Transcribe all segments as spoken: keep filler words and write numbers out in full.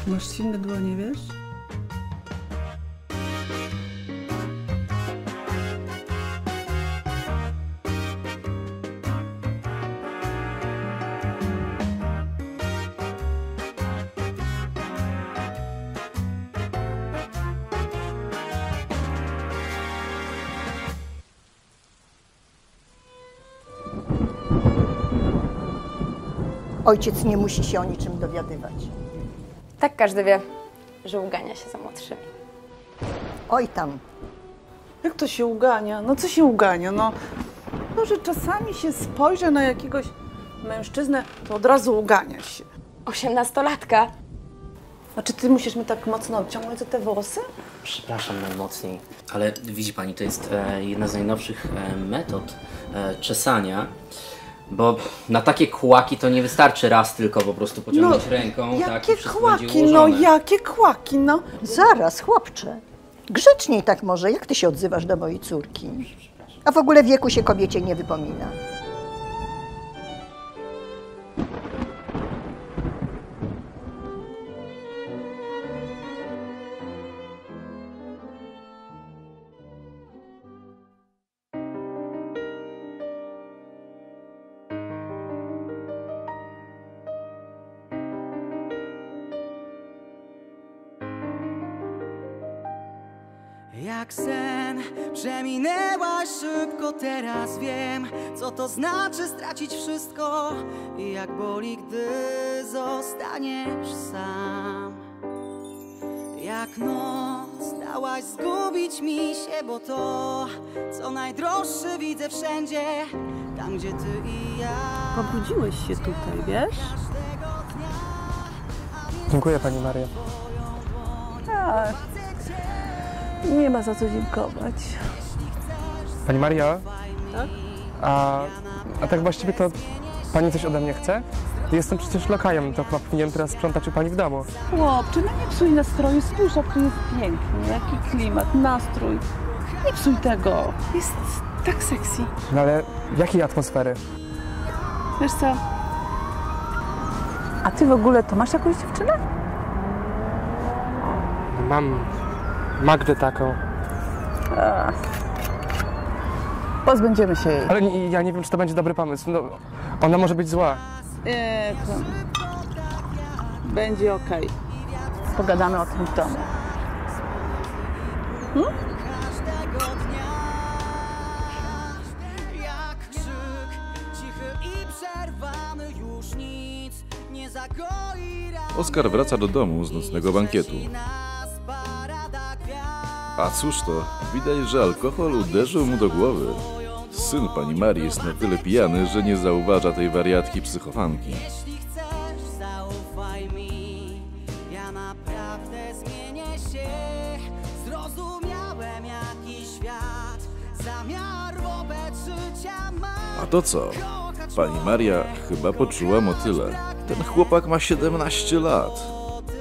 Masz silne dłonie, wiesz? Ojciec nie musi się o niczym dowiadywać. Tak każdy wie, że ugania się za młodszymi. Oj tam. Jak to się ugania? No co się ugania? No, no że czasami się spojrzę na jakiegoś mężczyznę, to od razu ugania się. Osiemnastolatka. A czy ty musisz mi tak mocno odciągnąć za te włosy? Przepraszam najmocniej, ale widzi pani, to jest e, jedna z najnowszych e, metod e, czesania, bo na takie kłaki to nie wystarczy raz tylko po prostu pociągnąć No, ręką, tak, jakie i wszystko będzie kłaki, no ułożone. jakie kłaki, no. Zaraz, chłopcze. Grzeczniej tak może. Jak ty się odzywasz do mojej córki? A w ogóle wieku się kobiecie nie wypomina. Jak sen przeminęłaś szybko, teraz wiem, co to znaczy stracić wszystko i jak boli, gdy zostaniesz sam. Jak noc dałaś zgubić mi się, bo to, co najdroższe widzę wszędzie, tam gdzie ty i ja. Pobudziłeś się tutaj, wiesz? Dziękuję pani Mario. Tak. Nie ma za co dziękować. Pani Maria? Tak? A, a tak właściwie to pani coś ode mnie chce? Jestem przecież lokajem, to chyba powinienem teraz sprzątać u pani w domu. Chłopcze, no nie psuj nastroju, spójrz jak tu jest pięknie, jaki klimat, nastrój. Nie psuj tego, jest tak sexy. No ale jakiej atmosfery? Wiesz co? A ty w ogóle to masz jakąś dziewczynę? Mam Magdę taką. A. Pozbędziemy się jej. Ale nie, ja nie wiem, czy to będzie dobry pomysł. No, ona może być zła. Nie, to... Będzie okej. Pogadamy o tym w domu. Hmm? Jak krzyk, cichy i przerwany, już nic nie zagoi rany. Oskar wraca do domu z nocnego bankietu. A cóż to, widać, że alkohol uderzył mu do głowy. Syn pani Marii jest na tyle pijany, że nie zauważa tej wariatki psychofanki. Jeśli chcesz, zaufaj mi, ja naprawdę zmienię się. Zrozumiałem, jaki świat zamiar wobec życia ma. A to co? Pani Maria chyba poczuła motyle. Ten chłopak ma siedemnaście lat.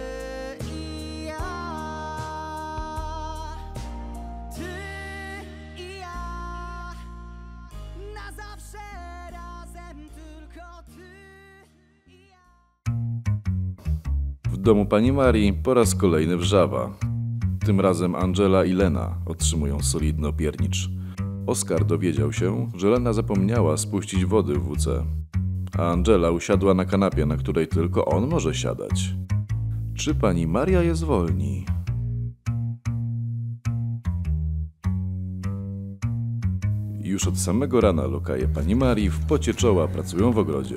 W domu pani Marii po raz kolejny wrzawa. Tym razem Angela i Lena otrzymują solidny opiernicz. Oskar dowiedział się, że Lena zapomniała spuścić wody w W C, a Angela usiadła na kanapie, na której tylko on może siadać. Czy pani Maria je zwolni? Już od samego rana lokaje pani Marii w pocie czoła pracują w ogrodzie.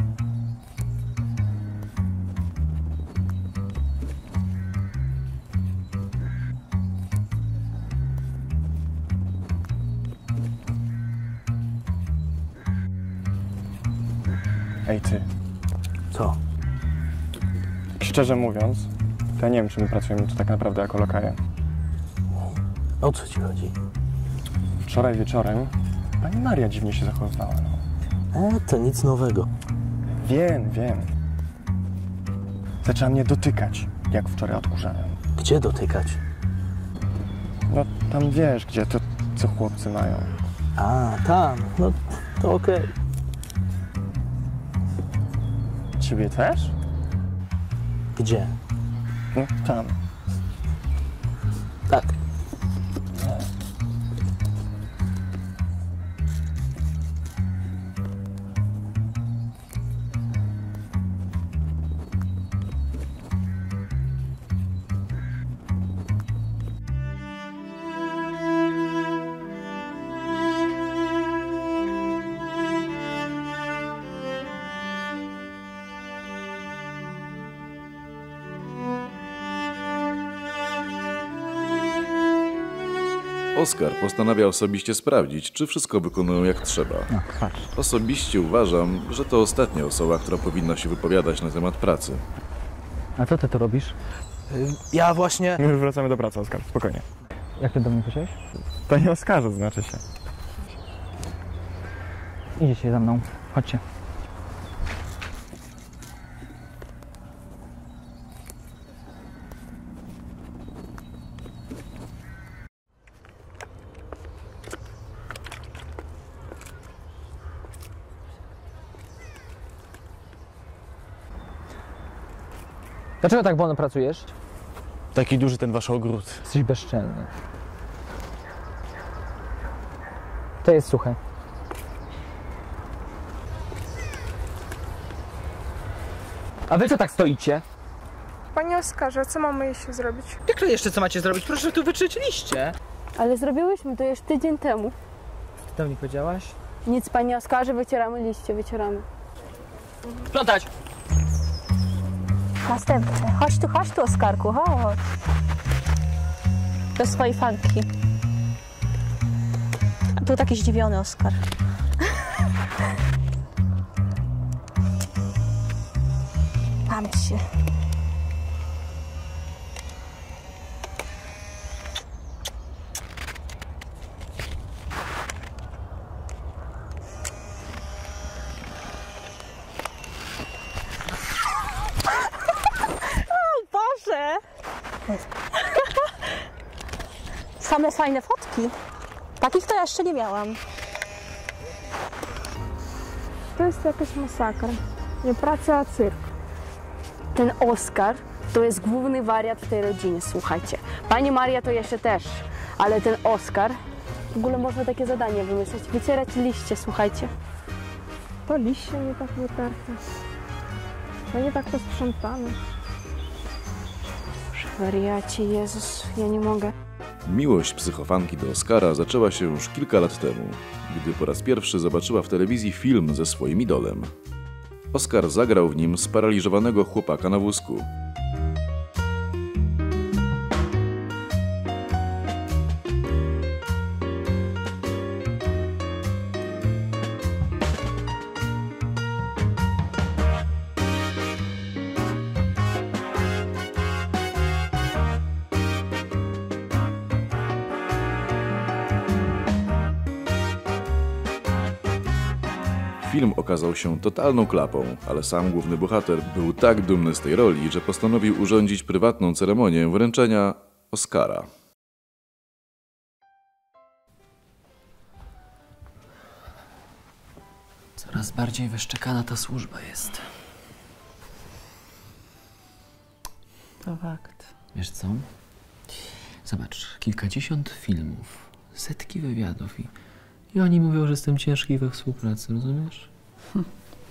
Ej ty, Co? szczerze mówiąc, to ja nie wiem, czy my pracujemy tu tak naprawdę jako lokaje. O co ci chodzi? Wczoraj wieczorem pani Maria dziwnie się zachowywała. No. E, to nic nowego. Wiem, wiem. Zaczęła mnie dotykać, jak wczoraj odkurzałem. Gdzie dotykać? No tam wiesz, gdzie to, co chłopcy mają. A, tam. No to okej. Ciebie też? Gdzie? No, tam. Tak. Oskar postanawia osobiście sprawdzić, czy wszystko wykonują jak trzeba. No, patrz. Osobiście uważam, że to ostatnia osoba, która powinna się wypowiadać na temat pracy. A co ty tu robisz? Y, Ja właśnie... My już wracamy do pracy, Oskar, spokojnie. Jak ty do mnie powiedziałeś? Panie Oskarze, znaczy się. Idziecie za mną. Chodźcie. Dlaczego tak wolno pracujesz? Taki duży ten wasz ogród. Jesteś bezczelny. To jest suche. A wy co tak stoicie? Panie Oskarze, co mamy jeszcze zrobić? Jak to jeszcze co macie zrobić? Proszę tu wytrzeć liście. Ale zrobiłyśmy to już tydzień temu. Ty tam nie powiedziałaś? Nic, panie Oskarze, wycieramy liście, wycieramy. Sprzątać! Następny. Chodź tu, chodź tu, Oskarku, chodź. Do swojej fanki. Tu taki zdziwiony Oskar. Pamięć się. Boże! Same fajne fotki. Takich to ja jeszcze nie miałam. To jest jakaś masakra. Nie praca, a cyrk. Ten Oskar to jest główny wariat w tej rodzinie, słuchajcie. Pani Maria to jeszcze też, ale ten Oskar, w ogóle można takie zadanie wymyślić, wycierać liście, słuchajcie. To liście nie tak wytarte. To nie tak posprzątane. Wariacie, Jezus, ja nie mogę. Miłość psychofanki do Oskara zaczęła się już kilka lat temu, gdy po raz pierwszy zobaczyła w telewizji film ze swoim idolem. Oskar zagrał w nim sparaliżowanego chłopaka na wózku. Film okazał się totalną klapą, ale sam główny bohater był tak dumny z tej roli, że postanowił urządzić prywatną ceremonię wręczenia Oscara. Coraz bardziej wyszczekana ta służba jest. To fakt. Wiesz co? Zobacz, kilkadziesiąt filmów, setki wywiadów i, i oni mówią, że jestem ciężki we współpracy, rozumiesz? Hm.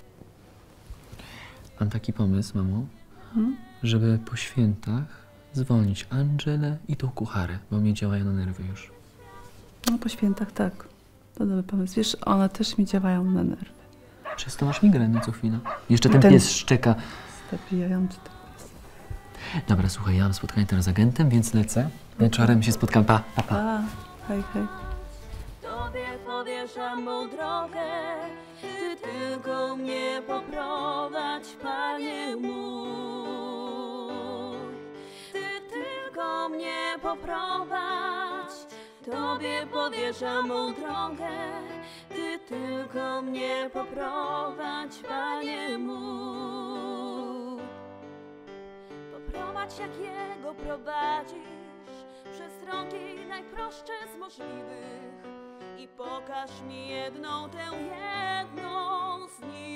Mam taki pomysł, mamo, hmm? żeby po świętach zwolnić Angelę i tą kucharę, bo mnie działają na nerwy już. No po świętach tak. To dobry pomysł. Wiesz, one też mi działają na nerwy. Przez to masz migreny co chwilę. Jeszcze ten, ten pies szczeka. Zabijający ten pies. Dobra, słuchaj, ja mam spotkanie teraz z agentem, więc lecę. Wieczorem się spotkam. Pa, pa, pa. A, hej, hej. Tobie powierzam mą drogę, Ty tylko mnie poprowadź, Panie mój. Ty tylko mnie poprowadź, Tobie powierzam mą drogę, Ty tylko mnie poprowadź, Panie mój. Poprowadź jak Jego prowadzisz, przez drogi najprostsze z możliwych i pokaż mi jedną, tę jedną z nich.